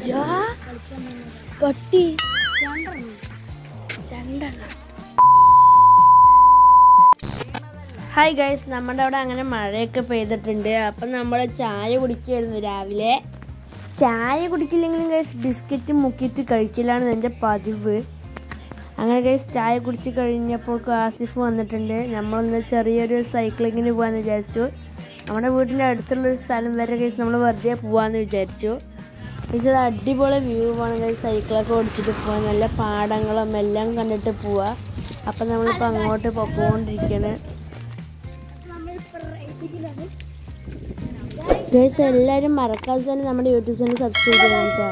പട്ടി hi guys, നമ്മുടെ അവിടെ അങ്ങനെ മഴയൊക്കെ പെയ്തിട്ടുണ്ട്. അപ്പം നമ്മൾ ചായ കുടിക്കുകയായിരുന്നു രാവിലെ. ചായ കുടിക്കില്ലെങ്കിലും ഗൈസ് ബിസ്ക്കറ്റ് മുക്കിയിട്ട് കഴിക്കലാണ് എൻ്റെ പതിവ്. അങ്ങനെ ഗൈസ് ചായ കുടിച്ച് കഴിഞ്ഞപ്പോൾ ആസിഫ് വന്നിട്ടുണ്ട്. നമ്മളൊന്ന് ചെറിയൊരു സൈക്ലിങ്ങിന് പോകാമെന്ന് വിചാരിച്ചു. നമ്മുടെ വീട്ടിൻ്റെ അടുത്തുള്ളൊരു സ്ഥലം വരെ ഗൈസ് നമ്മൾ വെറുതെ പോകാമെന്ന് വിചാരിച്ചു. ഗൈസ് അത് അടിപൊളി വ്യൂ ആണ് ഗൈസ്. സൈക്കിളൊക്കെ ഓടിച്ചിട്ട് പോകാൻ, നല്ല പാടങ്ങളും എല്ലാം കണ്ടിട്ട് പോവാം. അപ്പം നമ്മളിപ്പോൾ അങ്ങോട്ട് പോയിക്കൊണ്ടിരിക്കുകയാണ്. ഗൈസ് എല്ലാവരും മറക്കാതെ തന്നെ നമ്മുടെ യൂട്യൂബ് ചാനൽ സബ്സ്ക്രൈബ് ചെയ്യണം കേട്ടോ.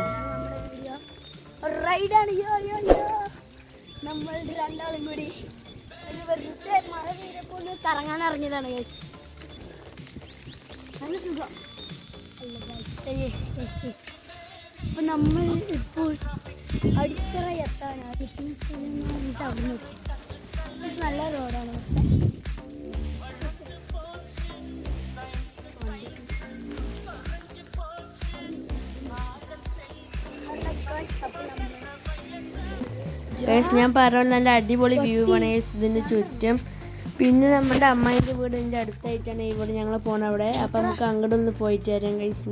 നമ്മൾ രണ്ടാളും കൂടി ഒരു വെറുതെ മഴ പെയ്തപ്പോൾ ഒന്ന് കറങ്ങാൻ ഇറങ്ങിയതാണ് ഗൈസ്. നല്ല സുഖം. അപ്പം നമ്മൾ ഇപ്പോൾ അടിത്തറ എത്താനാണ്. നല്ല റോഡാണ്. ഞാൻ പറഞ്ഞ നല്ല അടിപൊളി വ്യൂ ആണ് ഇതിൻ്റെ ചുറ്റും. പിന്നെ നമ്മുടെ അമ്മായിൻ്റെ വീടിൻ്റെ അടുത്തായിട്ടാണ് ഇവിടെ ഞങ്ങൾ പോകണം അവിടെ. അപ്പം നമുക്ക് അങ്ങോട്ട് ഒന്ന് പോയിട്ട് വരാം ഗൈസ്.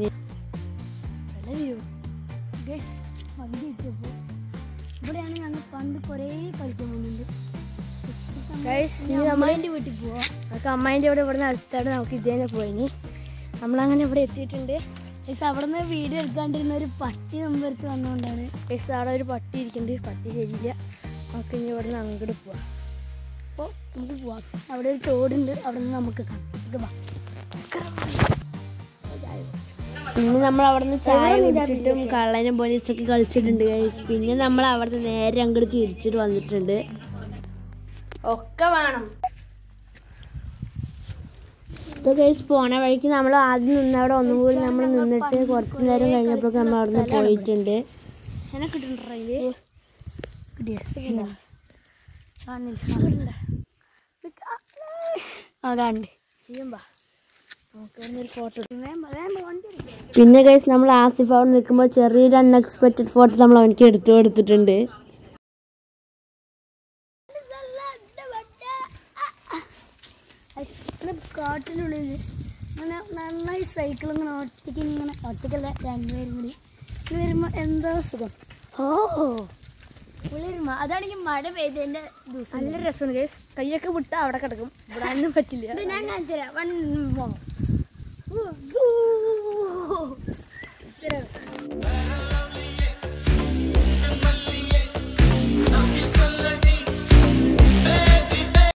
ഇവിടെയാണ് ഞങ്ങൾ പണ്ട് കുറേ കളിക്കാൻ പോകുന്നുണ്ട് ഗൈസ്. അമ്മായിൻ്റെ വീട്ടിൽ പോവാം. നമുക്ക് അമ്മായിൻ്റെ ഇവിടെ നിന്ന് അടുത്താണ്. നമുക്ക് ഇതേനെ പോയിനി. നമ്മളങ്ങനെ ഇവിടെ എത്തിയിട്ടുണ്ട്. ഗൈസ് അവിടെ നിന്ന് വീഡിയോ എടുക്കാണ്ടിരുന്ന ഒരു പട്ടി നമ്മുടെ അടുത്ത് വന്നുകൊണ്ടാണ്. ഗൈസ് അവിടെ ഒരു പട്ടി ഇരിക്കുന്നുണ്ട്. പട്ടി ശരിയില്ല. നമുക്ക് ഇനി ഇവിടെ നിന്ന് അങ്ങോട്ട് പോവാം. അപ്പോൾ നമുക്ക് പോവാം. അവിടെ ഒരു തോടുണ്ട്. അവിടെ നിന്ന് നമുക്ക് കാണാം. പിന്നെ നമ്മൾ അവിടെ നിന്ന് ചായ കുടിച്ചിട്ടും കള്ളനും പോലീസൊക്കെ കളിച്ചിട്ടുണ്ട് ഗൈസ്. പിന്നെ നമ്മൾ അവിടെ നിന്ന് നേരെ അങ്ങോട്ട് തിരിച്ചിട്ട് വന്നിട്ടുണ്ട്. ഒക്കെ വേണം. ഇപ്പോൾ ഗൈസ് പോണ വഴിക്ക് നമ്മൾ ആദ്യം നിന്നവിടെ ഒന്നുകൂടി നമ്മൾ നിന്നിട്ട് കുറച്ച് നേരം കഴിഞ്ഞപ്പോൾ നമ്മൾ അവിടെ നിന്ന് പോയിട്ടുണ്ട്. എന്നെ കിട്ടുന്നുണ്ടോ? പിന്നെ ഗൈസ് നമ്മൾ ആസിഫ് അവിടെ നിൽക്കുമ്പോൾ ചെറിയൊരു അൺഎക്സ്പെക്റ്റഡ് ഫോട്ടോ നമ്മൾ അവനക്ക് എടുത്തു കൊടുത്തിട്ടുണ്ട്. കാട്ടിനുള്ളിൽ അങ്ങനെ നന്നായി സൈക്കിൾ ഇങ്ങനെ ഒറ്റയ്ക്കല്ല രണ്ടുപേരും കൂടി വരുമ്പോൾ എന്തോ സുഖം. കുളിരുമ അതാണെങ്കിൽ മഴ പെയ്തതിൻ്റെ ദിവസം നല്ല രസമാണ് ഗൈസ്. കയ്യൊക്കെ വിട്ടാൽ അവിടെ കിടക്കും. ഇവിടെ ഒന്നും പറ്റില്ല. ഞാൻ കാണിച്ചു തരാം.